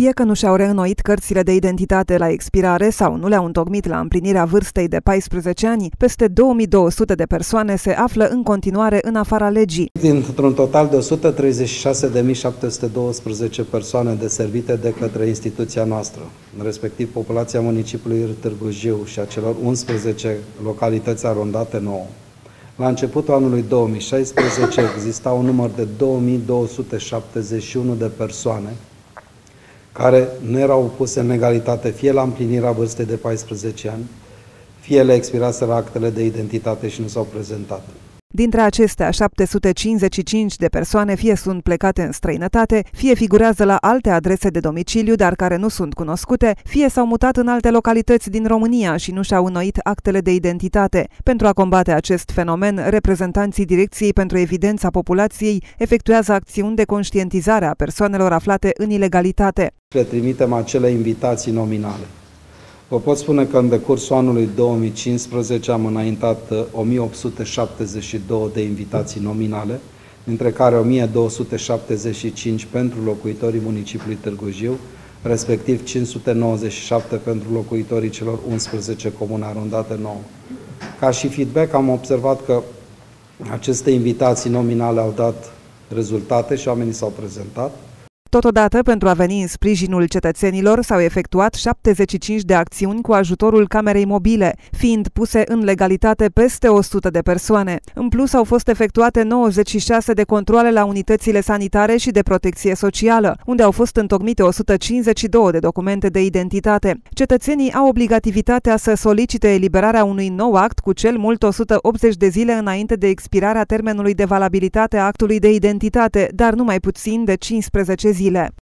Fie că nu și-au reînnoit cărțile de identitate la expirare sau nu le-au întocmit la împlinirea vârstei de 14 ani, peste 2200 de persoane se află în continuare în afara legii. Dintr-un total de 136.712 persoane deservite de către instituția noastră, respectiv populația municipiului Târgu Jiu și a celor 11 localități arondate nouă, la începutul anului 2016 exista un număr de 2271 de persoane care nu erau puse în legalitate fie la împlinirea vârstei de 14 ani, fie le expiraseră actele de identitate și nu s-au prezentat. Dintre acestea, 755 de persoane fie sunt plecate în străinătate, fie figurează la alte adrese de domiciliu, dar care nu sunt cunoscute, fie s-au mutat în alte localități din România și nu și-au înnoit actele de identitate. Pentru a combate acest fenomen, reprezentanții Direcției pentru Evidența Populației efectuează acțiuni de conștientizare a persoanelor aflate în ilegalitate. Le trimitem acele invitații nominale. Vă pot spune că în decursul anului 2015 am înaintat 1872 de invitații nominale, dintre care 1275 pentru locuitorii municipiului Târgu Jiu, respectiv 597 pentru locuitorii celor 11 comune arondate nouă. Ca și feedback am observat că aceste invitații nominale au dat rezultate și oamenii s-au prezentat. Totodată, pentru a veni în sprijinul cetățenilor, s-au efectuat 75 de acțiuni cu ajutorul camerei mobile, fiind puse în legalitate peste 100 de persoane. În plus, au fost efectuate 96 de controale la unitățile sanitare și de protecție socială, unde au fost întocmite 152 de documente de identitate. Cetățenii au obligativitatea să solicite eliberarea unui nou act cu cel mult 180 de zile înainte de expirarea termenului de valabilitate a actului de identitate, dar nu mai puțin de 15 zile.